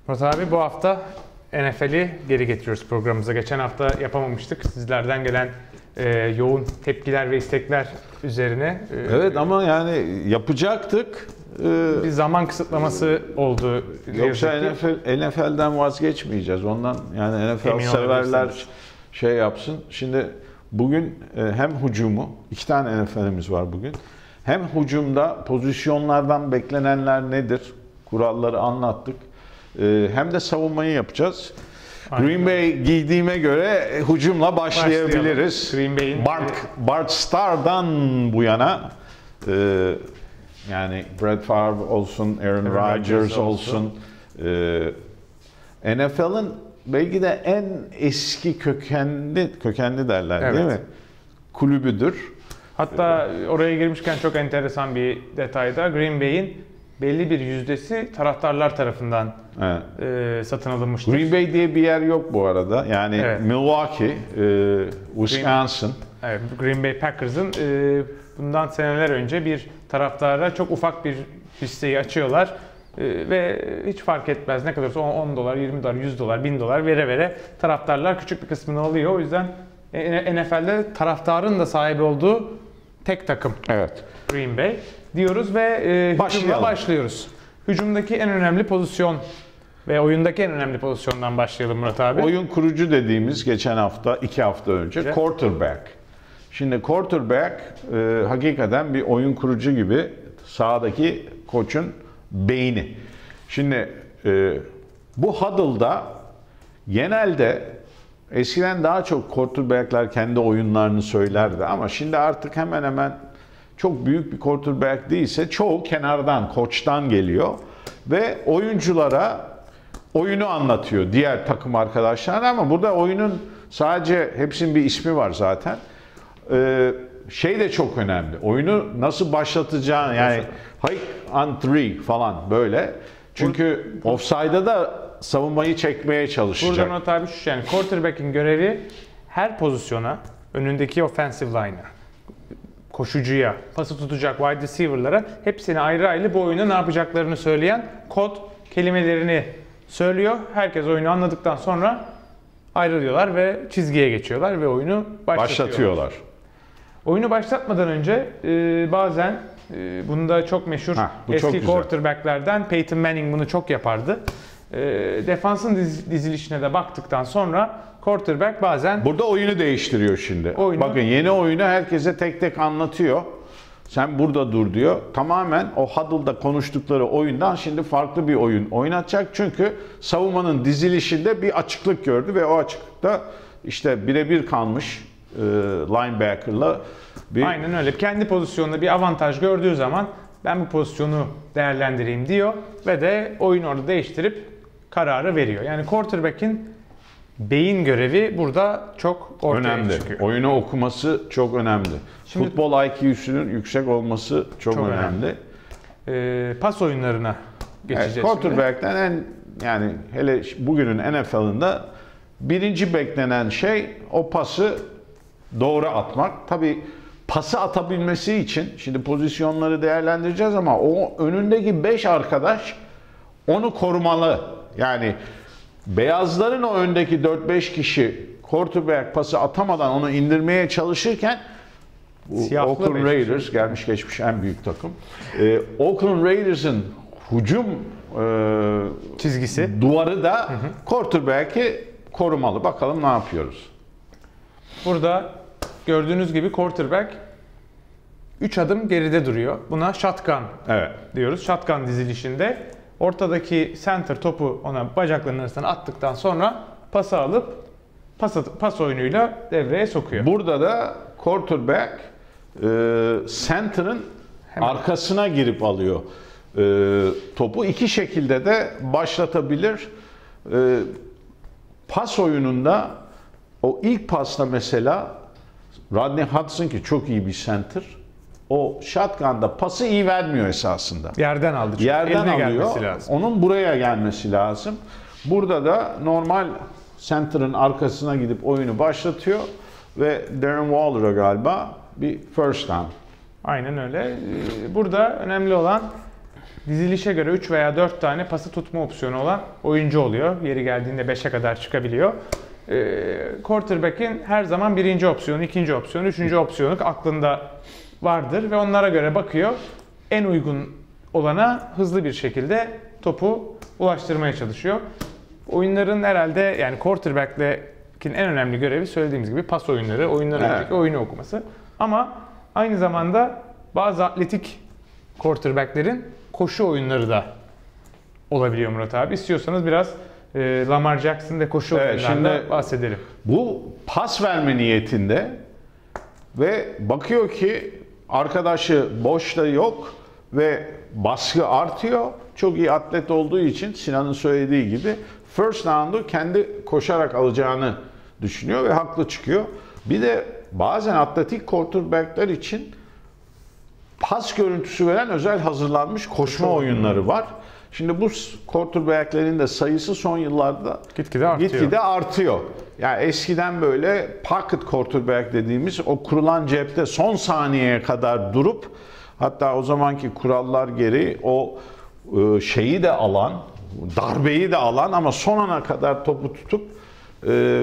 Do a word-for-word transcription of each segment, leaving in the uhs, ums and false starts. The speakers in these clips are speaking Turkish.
Murat abi, bu hafta N F L'i geri getiriyoruz programımıza. Geçen hafta yapamamıştık. Sizlerden gelen e, yoğun tepkiler ve istekler üzerine. E, Evet ama yani yapacaktık. Bir zaman kısıtlaması oldu. Yoksa N F L, N F L'den vazgeçmeyeceğiz. Ondan yani N F L Emin severler şey yapsın. Şimdi bugün hem hücumu, iki tane N F L'imiz var bugün. Hem hücumda pozisyonlardan beklenenler nedir? Kuralları anlattık. Hem de savunmayı yapacağız. Aynen. Green Bay giydiğime göre hücumla başlayabiliriz. Green Bay'in Bart, Bart Starr'dan bu yana e, yani Brett Favre olsun, Aaron Rodgers olsun, olsun. E, N F L'ın belki de en eski kökenli kökenli derler, evet, değil mi? Kulübüdür. Hatta oraya girmişken çok enteresan bir detayda Green Bay'in belli bir yüzdesi taraftarlar tarafından evet. e, satın alınmıştır. Green Bay diye bir yer yok bu arada. Yani evet. Milwaukee, e, Wisconsin. Green, evet, Green Bay Packers'ın e, bundan seneler önce bir taraftara çok ufak bir hisseyi açıyorlar. E, ve hiç fark etmez ne kadarsa on dolar, yirmi dolar, yüz dolar, bin dolar vere vere taraftarlar küçük bir kısmını alıyor. O yüzden N F L'de taraftarın da sahibi olduğu tek takım. Evet. Green Bay diyoruz ve e, hücumla başlıyoruz. Hücumdaki en önemli pozisyon ve oyundaki en önemli pozisyondan başlayalım Murat abi. Oyun kurucu dediğimiz geçen hafta, iki hafta önce evet. quarterback. Şimdi quarterback e, hakikaten bir oyun kurucu gibi sahadaki koçun beyni. Şimdi e, bu huddle'da genelde eskiden daha çok quarterback'ler kendi oyunlarını söylerdi ama şimdi artık hemen hemen çok büyük bir quarterback değilse çoğu kenardan, koçtan geliyor ve oyunculara oyunu anlatıyor diğer takım arkadaşlarına ama burada oyunun sadece hepsinin bir ismi var zaten. Ee, şey de çok önemli. Oyunu nasıl başlatacağın yani high on three falan böyle. Çünkü offside'da da savunmayı çekmeye çalışacak. Burada not abi şu yani quarterback'in görevi her pozisyona, önündeki offensive line'a, koşucuya, pası tutacak wide receiver'lara hepsine ayrı ayrı bu oyunda ne yapacaklarını söyleyen kod kelimelerini söylüyor. Herkes oyunu anladıktan sonra ayrılıyorlar ve çizgiye geçiyorlar ve oyunu başlatıyorlar. başlatıyorlar. Oyunu başlatmadan önce e, bazen e, bunda çok meşhur ha, bu eski çok quarterback'lerden Peyton Manning bunu çok yapardı. E, defansın diz, dizilişine de baktıktan sonra quarterback bazen... Burada oyunu değiştiriyor şimdi. Oyunu... Bakın yeni oyunu herkese tek tek anlatıyor. Sen burada dur diyor. Tamamen o huddle'da konuştukları oyundan şimdi farklı bir oyun oynatacak. Çünkü savunmanın dizilişinde bir açıklık gördü ve o açıklıkta işte birebir kalmış e, linebacker'la bir... Aynen öyle. Kendi pozisyonunda bir avantaj gördüğü zaman ben bu pozisyonu değerlendireyim diyor ve de oyunu orada değiştirip kararı veriyor. Yani quarterback'in beyin görevi burada çok ortaya önemli. çıkıyor. Oyunu okuması çok önemli. Şimdi, futbol I Q'sunun yüksek olması çok, çok önemli. önemli. Ee, pas oyunlarına geçeceğiz. Evet, quarterback'ten en yani hele bugünün N F L'ında birinci beklenen şey o pası doğru atmak. Tabii pası atabilmesi için şimdi pozisyonları değerlendireceğiz ama o önündeki beş arkadaş onu korumalı. Yani beyazların o öndeki dört beş kişi quarterback pası atamadan onu indirmeye çalışırken Siyahlı Oakland Raiders şey. gelmiş geçmiş en büyük takım. Ee, Oakland Raiders'ın hücum e, çizgisi duvarı da hı hı. quarterback'i korumalı. Bakalım ne yapıyoruz. Burada gördüğünüz gibi quarterback üç adım geride duruyor. Buna shotgun evet. diyoruz. Shotgun dizilişinde ortadaki center topu ona bacaklarının arasından attıktan sonra pası alıp pas, pas oyunuyla devreye sokuyor. Burada da quarterback e, center'ın arkasına girip alıyor e, topu. İki şekilde de başlatabilir. E, pas oyununda o ilk pasta mesela Rodney Hudson ki çok iyi bir center. O shotgun'da pası iyi vermiyor esasında. Yerden aldı. Çünkü Yerden eline alıyor. Lazım. Onun buraya gelmesi lazım. Burada da normal center'ın arkasına gidip oyunu başlatıyor ve Darren Waller'a galiba bir first down. Aynen öyle. Burada önemli olan dizilişe göre üç veya dört tane pası tutma opsiyonu olan oyuncu oluyor. Yeri geldiğinde beşe kadar çıkabiliyor. Ee, quarterback'in her zaman birinci opsiyonu, ikinci opsiyonu, üçüncü opsiyonu aklında vardır ve onlara göre bakıyor. En uygun olana hızlı bir şekilde topu ulaştırmaya çalışıyor. Oyunların herhalde yani quarterback'in en önemli görevi söylediğimiz gibi pas oyunları, oyundan Evet. önceki oyunu okuması. Ama aynı zamanda bazı atletik quarterback'lerin koşu oyunları da olabiliyor Murat abi. İstiyorsanız biraz e, Lamar Jackson ve koşu Evet, oyunlarından şimdi- bahsedelim. Bu pas verme niyetinde ve bakıyor ki arkadaşı boşta yok ve baskı artıyor. Çok iyi atlet olduğu için Sinan'ın söylediği gibi first down'u kendi koşarak alacağını düşünüyor ve haklı çıkıyor. Bir de bazen atletik quarterback'ler için pas görüntüsü veren özel hazırlanmış koşma oyunları var. Şimdi bu quarterback'lerin de sayısı son yıllarda Gitgide artıyor. gitgide artıyor. Yani eskiden böyle pocket quarterback dediğimiz o kurulan cepte son saniyeye kadar durup hatta o zamanki kurallar gereği o e, şeyi de alan, darbeyi de alan ama son ana kadar topu tutup e,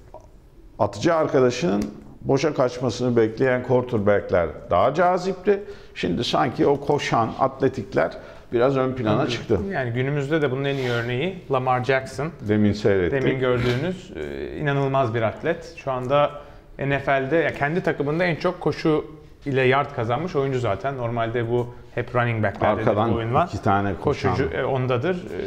atıcı arkadaşının boşa kaçmasını bekleyen quarterback'ler daha cazipti. Şimdi sanki o koşan atletikler biraz ön plana çıktı. Yani günümüzde de bunun en iyi örneği Lamar Jackson. Demin seyrettik. Demin gördüğünüz e, inanılmaz bir atlet. Şu anda N F L'de ya kendi takımında en çok koşu ile yard kazanmış oyuncu zaten. Normalde bu hep running back'lerde de Arkadan bu oyun var. iki tane koşan. Koşucu e, ondadır. E,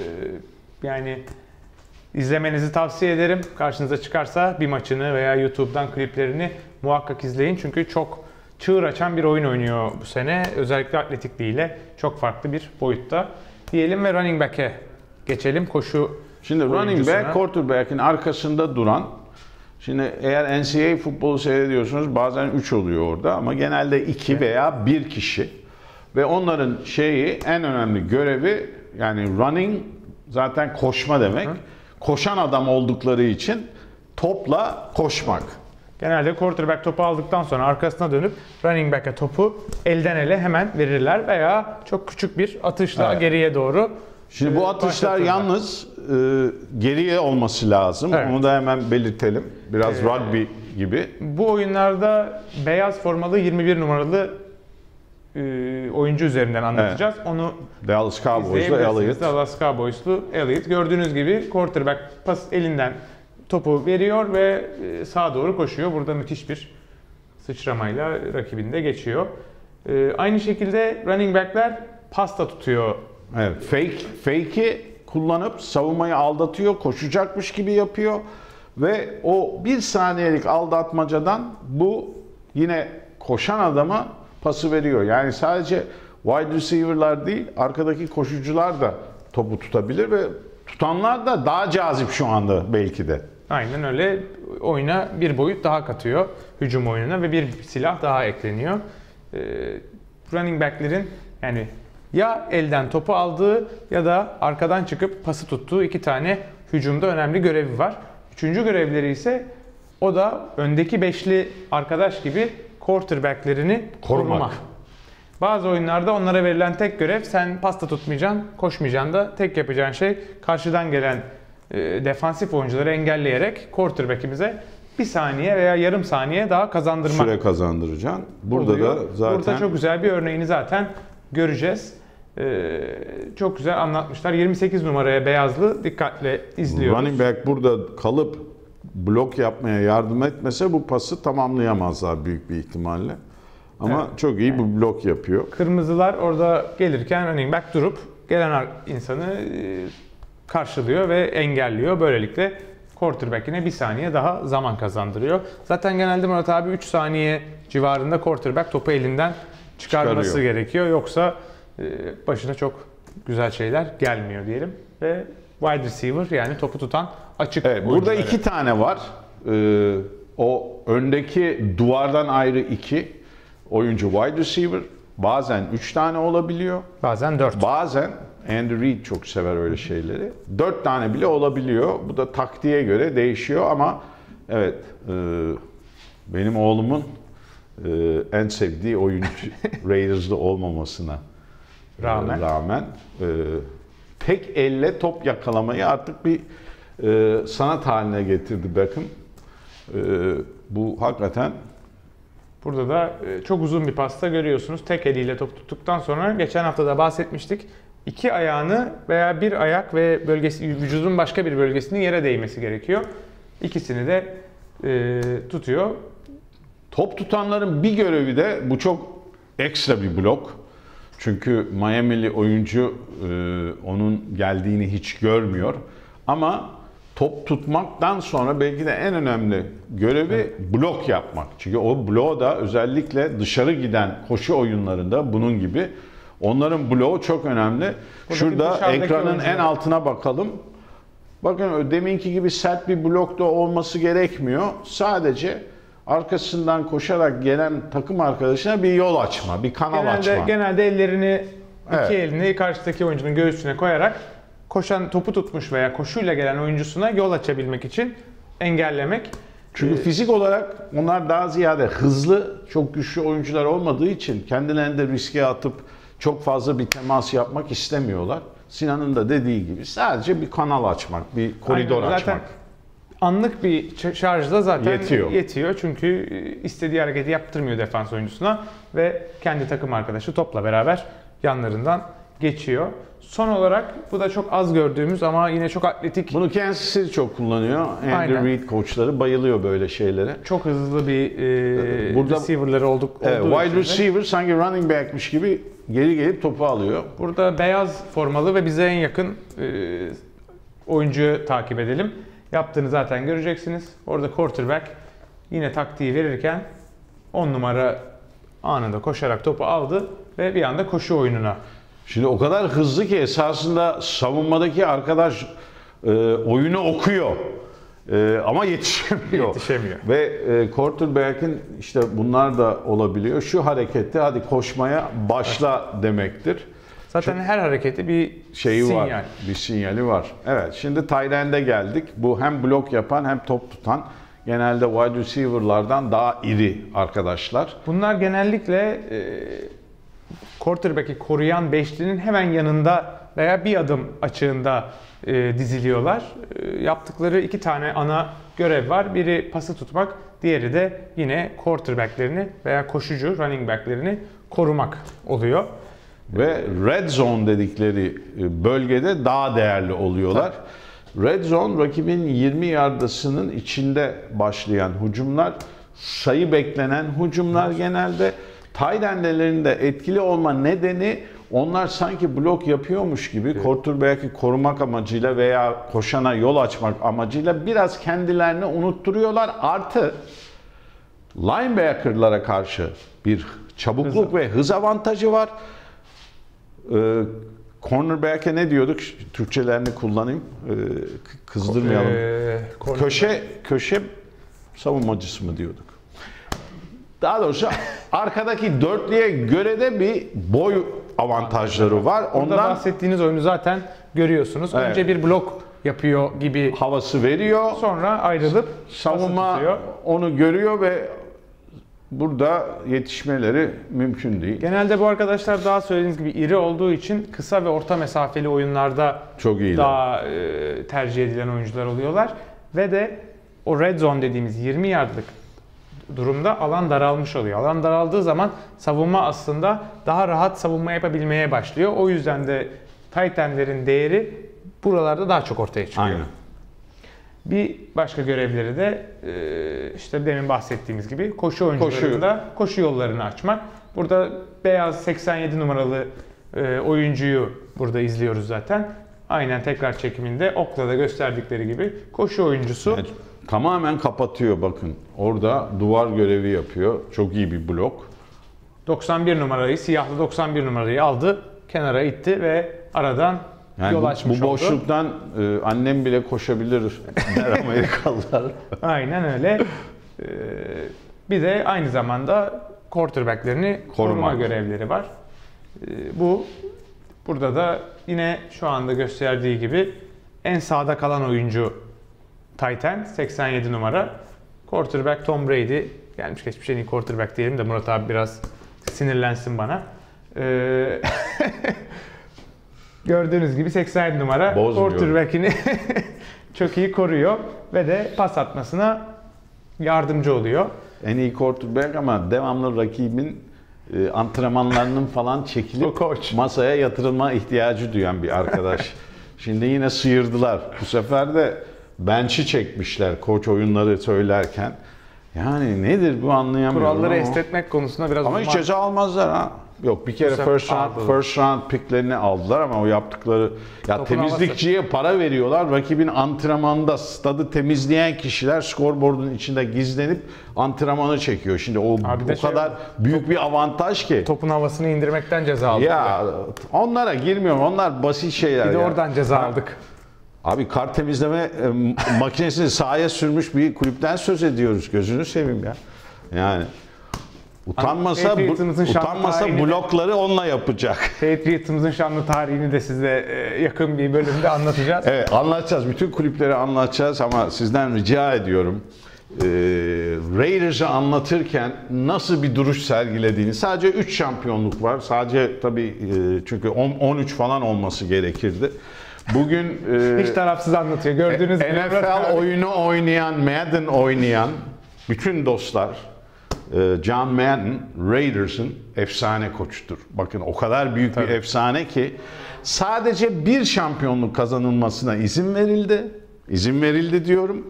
yani izlemenizi tavsiye ederim. Karşınıza çıkarsa bir maçını veya YouTube'dan kliplerini muhakkak izleyin. Çünkü çok çığır açan bir oyun oynuyor bu sene. Özellikle atletikliğiyle çok farklı bir boyutta. Diyelim ve running back'e geçelim. Koşu Şimdi running oyuncusuna. back quarterback'in arkasında duran. Şimdi eğer N C A A futbolu seyrediyorsunuz bazen üç oluyor orada ama genelde iki veya bir kişi. Ve onların şeyi en önemli görevi yani running zaten koşma demek. Hı. Koşan adam oldukları için topla koşmak. Genelde quarterback topu aldıktan sonra arkasına dönüp running back'e topu elden ele hemen verirler veya çok küçük bir atışla Evet. geriye doğru. Şimdi bu atışlar başlatırlar. yalnız e, geriye olması lazım. Evet. Onu da hemen belirtelim. Biraz rugby gibi. Bu oyunlarda beyaz formalı yirmi bir numaralı e, oyuncu üzerinden anlatacağız. Onu Dallas Cowboys'la izleyebilirsiniz. Elliott. Dallas Cowboys'lu Elliott. Gördüğünüz gibi quarterback pas elinden topu veriyor ve e, sağa doğru koşuyor. Burada müthiş bir sıçramayla rakibinde geçiyor. E, aynı şekilde running back'ler pasta tutuyor. Evet, fake fake'i kullanıp savunmayı aldatıyor, koşacakmış gibi yapıyor ve o bir saniyelik aldatmacadan bu yine koşan adama pası veriyor. Yani sadece wide receiver'lar değil, arkadaki koşucular da topu tutabilir ve tutanlar da daha cazip şu anda belki de. Aynen öyle. Oyuna bir boyut daha katıyor. Hücum oyununa ve bir silah daha ekleniyor. Ee, running back'lerin yani ya elden topu aldığı ya da arkadan çıkıp pası tuttuğu iki tane hücumda önemli görevi var. Üçüncü görevleri ise o da öndeki beşli arkadaş gibi quarterback'lerini Korumak. korumak. Bazı oyunlarda onlara verilen tek görev sen pasta tutmayacaksın, koşmayacaksın da tek yapacağın şey karşıdan gelen e, defansif oyuncuları engelleyerek quarterback'imize bir saniye veya yarım saniye daha kazandırmak. Süre kazandıracaksın. Burada oluyor. da zaten Burada çok güzel bir örneğini zaten göreceğiz. Ee, çok güzel anlatmışlar. yirmi sekiz numaraya beyazlı dikkatle izliyoruz. running back burada kalıp blok yapmaya yardım etmese bu pası tamamlayamazlar büyük bir ihtimalle. Ama Evet. çok iyi bir blok yapıyor. Kırmızılar orada gelirken running back durup gelen insanı e, karşılıyor ve engelliyor. Böylelikle quarterback'ine bir saniye daha zaman kazandırıyor. Zaten genelde Murat abi üç saniye civarında quarterback topu elinden çıkarması Çıkarıyor. gerekiyor. Yoksa e, başına çok güzel şeyler gelmiyor diyelim. Ve wide receiver yani topu tutan açık Evet, burada oyuncuları. iki tane var. Ee, o öndeki duvardan ayrı iki oyuncu wide receiver. Bazen üç tane olabiliyor. Bazen dört. Bazen Andy Reid çok sever öyle şeyleri. Dört tane bile olabiliyor. Bu da taktiğe göre değişiyor ama evet e, benim oğlumun e, en sevdiği oyuncu Raiders'da olmamasına rağmen, rağmen e, tek elle top yakalamayı artık bir e, sanat haline getirdi Beckham. E, bu hakikaten burada da e, çok uzun bir pasta görüyorsunuz. Tek eliyle top tuttuktan sonra geçen hafta da bahsetmiştik. İki ayağını veya bir ayak ve bölgesi, vücudun başka bir bölgesinin yere değmesi gerekiyor. İkisini de e, tutuyor. top tutanların bir görevi de bu çok ekstra bir blok. Çünkü Miami'li oyuncu e, onun geldiğini hiç görmüyor. Ama top tutmaktan sonra belki de en önemli görevi blok yapmak. Çünkü o bloğu da özellikle dışarı giden koşu oyunlarında bunun gibi onların bloğu çok önemli. Buradaki Şurada ekranın oyuncular. en altına bakalım. Bakın deminki gibi sert bir blok da olması gerekmiyor. Sadece arkasından koşarak gelen takım arkadaşına bir yol açma, bir kanal Genelde, açma. genelde ellerini, iki Evet. elini karşıdaki oyuncunun göğsüne koyarak koşan, topu tutmuş veya koşuyla gelen oyuncusuna yol açabilmek için engellemek. Çünkü fizik olarak onlar daha ziyade hızlı, çok güçlü oyuncular olmadığı için kendilerini de riske atıp çok fazla bir temas yapmak istemiyorlar. Sinan'ın da dediği gibi sadece bir kanal açmak, bir koridor Aynen, zaten açmak. anlık bir ç- şarjda zaten Yetiyor. yetiyor. Çünkü istediği hareketi yaptırmıyor defans oyuncusuna ve kendi takım arkadaşı topla beraber yanlarından geçiyor. Son olarak bu da çok az gördüğümüz ama yine çok atletik, Bunu Kansas City çok kullanıyor. Andrew Aynen. Reid koçları bayılıyor böyle şeylere. çok hızlı bir e, Burada- receiver'ları olduk, Evet, olduğu wide için de. receiver sanki running back'miş gibi geri gelip topu alıyor. Burada beyaz formalı ve bize en yakın e, oyuncuyu takip edelim. Yaptığını zaten göreceksiniz. Orada quarterback yine taktiği verirken on numara anında koşarak topu aldı ve bir anda koşu oyununa. Şimdi o kadar hızlı ki esasında savunmadaki arkadaş e, oyunu okuyor. E, ama yetişemiyor. Yetişemiyor. Ve e, quarterback'in işte bunlar da olabiliyor. Şu harekette hadi koşmaya başla demektir. Zaten her hareketi bir Şeyi sinyal. var. Bir sinyali var. Evet, şimdi tight end'e geldik. Bu hem blok yapan hem top tutan genelde wide receiver'lardan daha iri arkadaşlar. Bunlar genellikle e, quarterback'i koruyan beşlinin hemen yanında veya bir adım açığında e, diziliyorlar. E, yaptıkları iki tane ana görev var. Biri pası tutmak, diğeri de yine quarterback'lerini veya koşucu running back'lerini korumak oluyor. Ve red zone dedikleri bölgede daha değerli oluyorlar. Red zone rakibin yirmi yardasının içinde başlayan hücumlar, sayı beklenen hücumlar genelde. Tight end'lerin de etkili olma nedeni onlar sanki blok yapıyormuş gibi evet. quarterback'i korumak amacıyla veya koşana yol açmak amacıyla biraz kendilerini unutturuyorlar. Artı linebacker'lara karşı bir çabukluk hız. ve hız avantajı var. Ee, cornerback'e ne diyorduk? Türkçelerini kullanayım. Ee, kızdırmayalım. Ee, köşe köşe savunmacısı mı diyorduk? Daha doğrusu arkadaki dörtlüye göre de bir boy avantajları var. Ondan Ondan bahsettiğiniz oyunu zaten görüyorsunuz. Evet. Önce bir blok yapıyor gibi havası veriyor. sonra ayrılıp Savunma onu görüyor ve burada yetişmeleri mümkün değil. Genelde bu arkadaşlar daha söylediğiniz gibi iri olduğu için kısa ve orta mesafeli oyunlarda çok iyi. Daha e, tercih edilen oyuncular oluyorlar. Ve de o red zone dediğimiz yirmi yardlık durumda alan daralmış oluyor. Alan daraldığı zaman savunma aslında daha rahat savunma yapabilmeye başlıyor. O yüzden de tight end'lerin değeri buralarda daha çok ortaya çıkıyor. Aynen. Bir başka görevleri de e, işte demin bahsettiğimiz gibi koşu oyuncularında koşu, koşu yollarını açmak. Burada beyaz seksen yedi numaralı e, oyuncuyu burada izliyoruz zaten. Aynen tekrar çekiminde okla da gösterdikleri gibi koşu oyuncusu. Evet, tamamen kapatıyor bakın. Orada duvar görevi yapıyor. Çok iyi bir blok. doksan bir numarayı, siyahlı doksan bir numarayı aldı, kenara itti ve aradan yani yol bu, açmış bu oldu. boşluktan e, annem bile koşabilir der Amerikalılar. Aynen öyle. Ee, bir de aynı zamanda quarterback'lerini koruma Korumak. görevleri var. Ee, bu burada da yine şu anda gösterdiği gibi en sağda kalan oyuncu tight end seksen yedi numara. Quarterback Tom Brady. Gelmiş geçmiş en iyi quarterback diyelim de Murat abi biraz sinirlensin bana. Ee, gördüğünüz gibi seksen yedi numara Bozmuyor. quarterback'ini çok iyi koruyor ve de pas atmasına yardımcı oluyor. En iyi quarterback ama devamlı rakibin e, antrenmanlarının falan O çekilip koç. masaya yatırılma ihtiyacı duyan bir arkadaş. Şimdi yine sıyırdılar. Bu sefer de bench'i çekmişler koç oyunları söylerken. Yani nedir bu anlayamıyorum. Kuralları ama. esnetmek konusunda biraz Ama hiç uzman- ceza almazlar ha. Yok bir kere sefer first round, aldılar. first round picklerini aldılar ama o yaptıkları ya Topun temizlikçiye para veriyorlar. Rakibin antrenmanda stadı temizleyen kişiler scoreboard'un içinde gizlenip antrenmanı çekiyor. Şimdi o Abi de o şey kadar var, büyük bir avantaj ki. topun havasını indirmekten ceza aldık. Ya onlara girmiyorum. Onlar basit şeyler Bir de ya. oradan ceza aldık. Abi kar temizleme e, makinesini sahaya sürmüş bir kulüpten söz ediyoruz. Gözünü seveyim ya. Yani utanmasa bu, Patriots'ımızın şanlı utanmasa tarihini de- blokları onunla yapacak. Patriots'ımızın şanlı tarihini de size e, yakın bir bölümde anlatacağız. Evet anlatacağız. Bütün kulüpleri anlatacağız ama sizden rica ediyorum. E, Raiders'ı anlatırken nasıl bir duruş sergilediğini, sadece üç şampiyonluk var. Sadece tabii e, çünkü on, on üç falan olması gerekirdi. Bugün e, Hiç tarafsız anlatıyor. Gördüğünüz gibi. N F L oyunu oynayan, Madden oynayan bütün dostlar, e, John Madden, Raiders'ın efsane koçudur. Bakın o kadar büyük bir Tabii. efsane ki sadece bir şampiyonluk kazanılmasına izin verildi. İzin verildi diyorum.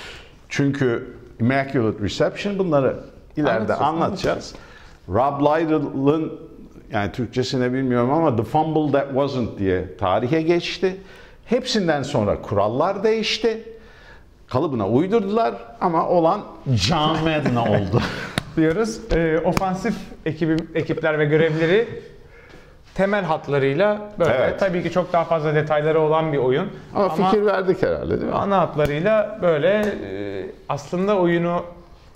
Çünkü Immaculate Reception, bunları ileride Anlatacağız, anlatacağız. Rob Lytle'ın, yani Türkçesini bilmiyorum ama The Fumble That Wasn't diye tarihe geçti. Hepsinden sonra kurallar değişti. Kalıbına uydurdular ama olan John Madden'a oldu. diyoruz. E, ofansif ekibi, ekipler ve görevleri temel hatlarıyla böyle. Evet. Tabii ki çok daha fazla detayları olan bir oyun. Ama, fikir verdik herhalde değil mi? ana hatlarıyla böyle e, aslında oyunu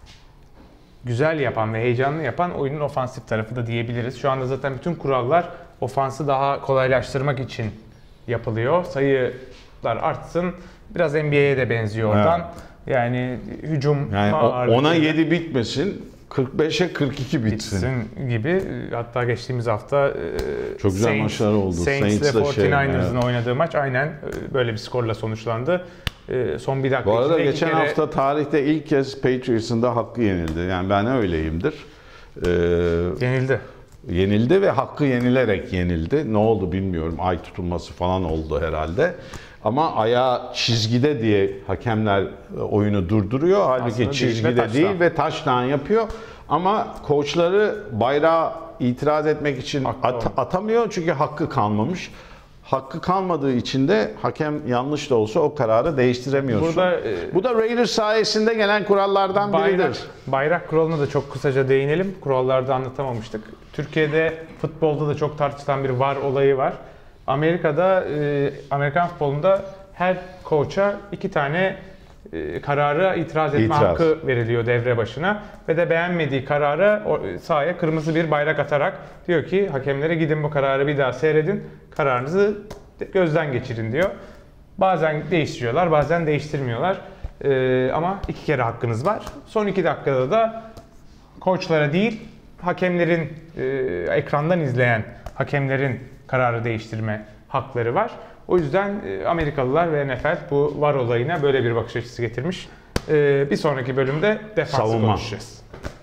güzel yapan ve heyecanlı yapan oyunun ofansif tarafı da diyebiliriz. Şu anda zaten bütün kurallar ofansı daha kolaylaştırmak için yapılıyor. Sayılar artsın. Biraz N B A'ye de benziyor oradan. Yani hücum Yani o- ağırlığı ona yedi bitmesin, kırk beşe kırk iki bitsin. bitsin gibi. Hatta geçtiğimiz hafta e, Çok güzel maçlar oldu. Saints Saints'le ile şey, kırk dokuz'un evet. oynadığı maç aynen e, böyle bir skorla sonuçlandı. E, son bir dakika Bu arada içinde iki geçen kere- hafta tarihte ilk kez Patriots'ın da hakkı yenildi. Yani ben öyleyimdir. Ee, yenildi. yenildi ve hakkı yenilerek yenildi. Ne oldu bilmiyorum. Ay tutulması falan oldu herhalde. Ama ayağı çizgide diye hakemler e, oyunu durduruyor. Halbuki Aslında değil ve çizgide touchdown. değil ve touchdown yapıyor. Ama koçları bayrağı itiraz etmek için Hakkı at- olmadı. atamıyor çünkü hakkı kalmamış. Hakkı kalmadığı için de hakem yanlış da olsa o kararı değiştiremiyorsun. Burada, e, Bu da Raiders sayesinde gelen kurallardan Bayrak, biridir. bayrak kuralına da çok kısaca değinelim. Kurallarda anlatamamıştık. Türkiye'de futbolda da çok tartışılan bir VAR olayı var. Amerika'da, e, Amerikan futbolunda her koça iki tane e, karara itiraz etme İtiraz. hakkı veriliyor devre başına. Ve de beğenmediği karara o- sahaya kırmızı bir bayrak atarak diyor ki hakemlere gidin bu kararı bir daha seyredin. Kararınızı gözden geçirin diyor. Bazen değiştiriyorlar, bazen değiştirmiyorlar. Ee, ama iki kere hakkınız var. Son iki dakikada da koçlara değil, hakemlerin e, ekrandan izleyen hakemlerin kararı değiştirme hakları var. O yüzden e, Amerikalılar ve N F L bu VAR olayına böyle bir bakış açısı getirmiş. Ee, bir sonraki bölümde defansı Savunma. konuşacağız.